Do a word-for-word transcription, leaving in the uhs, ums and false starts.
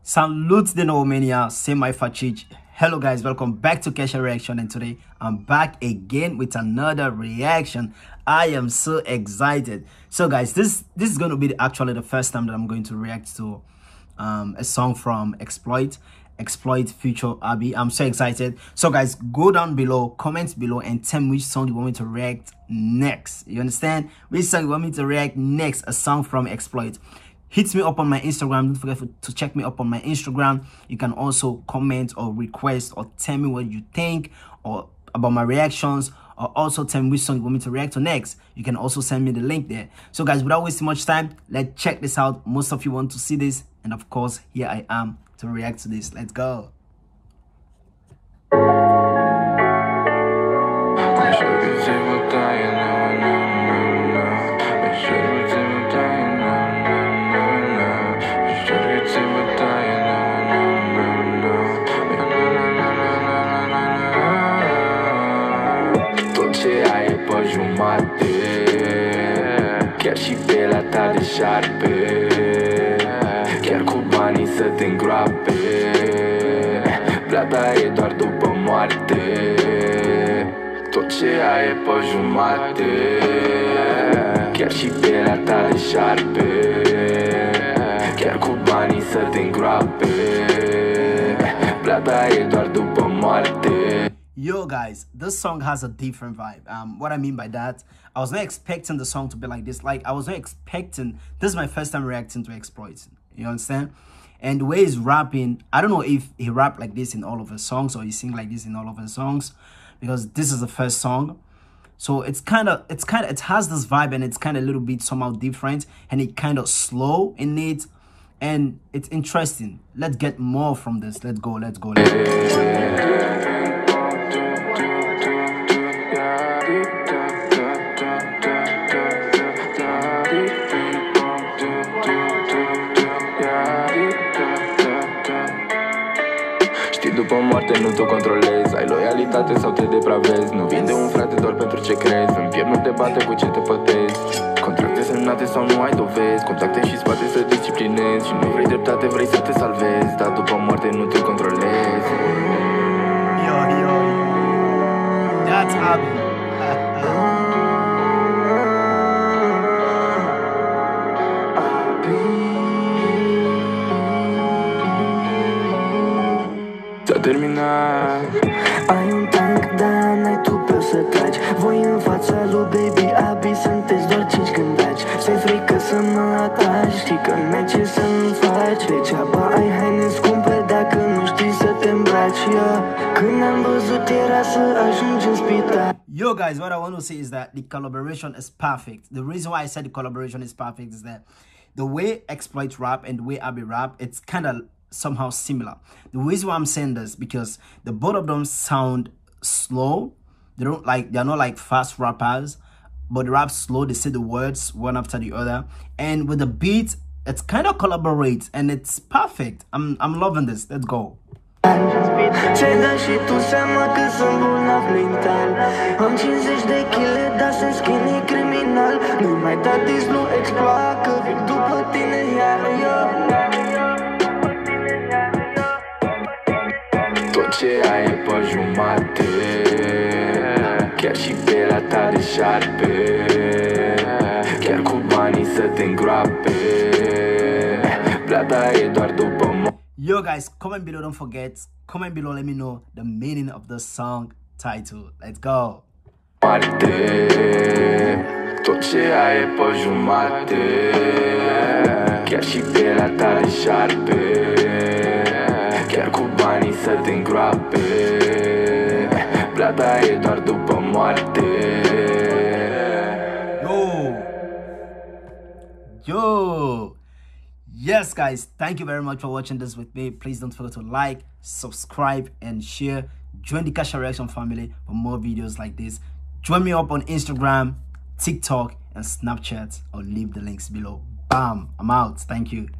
Salute the Nomania, say my Fachich. Hello guys, welcome back to Kesha Reaction, and today I'm back again with another reaction. I am so excited. So guys, this this is going to be actually the first time that I'm going to react to um, a song from Exploit. Exploit feature Abby. I'm so excited. So guys, go down below, comment below, and tell me which song you want me to react next. You understand? Which song you want me to react next? A song from Exploit. Hit me up on my Instagram. Don't forget to check me up on my Instagram. You can also comment or request or tell me what you think or about my reactions, or also tell me which song you want me to react to next. You can also send me the link there. So guys, without wasting much time, let's check this out. Most of you want to see this, and of course, here I am to react to this. Let's go. Chiar și pielea ta de șarpe, chiar cu banii să te îngroape. Plata e doar după moarte. Tot ce ai e pe jumate. Chiar și pielea ta de șarpe, chiar cu banii să te îngroape. Plata e doar după moarte. Yo guys, this song has a different vibe. Um, what I mean by that, I was not expecting the song to be like this. Like, I was not expecting, this is my first time reacting to Exploit. You understand? And the way he's rapping, I don't know if he rapped like this in all of his songs or he sing like this in all of his songs, because this is the first song. So it's kind of, it's kind of, it has this vibe, and it's kind of a little bit somehow different, and it kind of slow in it, and it's interesting. Let's get more from this. Let's go, let's go, let's go. După moarte nu te controlezi, ai loialitate sau te depravezi. Nu vinde un frate doar pentru ce crezi. În piept nu te bate cu ce te pătezi. Contracte semnate sau nu ai dovezi. Contacte și spate să disciplinezi. Și nu vrei dreptate, vrei să te salvezi. Dar după moarte nu te controlezi. Yo, yo, yo. That's Abby. S-a terminat. Ai un tank, dar n-ai tu pe o să tragi. Voi în fața lui Baby Abby sunteți doar cinci gândaci. Ți-ai frică să mă ataci, știi că merge să nu faci. Degeaba ai haine scumpe dacă nu știi să te îmbraci. Yeah. Când am văzut era să ajungi în spital. Yo guys, what I want to say is that the collaboration is perfect. The reason why I said the collaboration is perfect is that the way Exploit rap and the way Abby rap, it's kind of somehow similar. The reason why I'm saying this, because the both of them sound slow. They don't like, they're not like fast rappers, but they rap slow. They say the words one after the other, and with the beat, it's kind of collaborates, and it's perfect. I'm I'm loving this. Let's go. Ți-ai dat și tu seama că sunt bolnav mental. Am cincizeci de kile, dar sunt skinny criminal. Nu mai da dis, nu exploat, că vin după tine iar eu. Tot ce ai e pe jumate. Chiar și pielea ta de șarpe, chiar cu banii să te îngroape. Plata e doar după mo. Yo guys, comment below, don't forget. Comment below, let me know the meaning of the song title. Let's go. Moarte. Tot ce ai e pe jumate. Chiar și pielea ta de șarpe, chiar cu banii să te îngroape. Plata e doar după moarte. Yo. Yo. Yes guys, thank you very much for watching this with me. Please don't forget to like, subscribe, and share. Join the Kesha Reaction family for more videos like this. Join me up on Instagram, TikTok, and Snapchat. I'll leave the links below. Bam, I'm out. Thank you.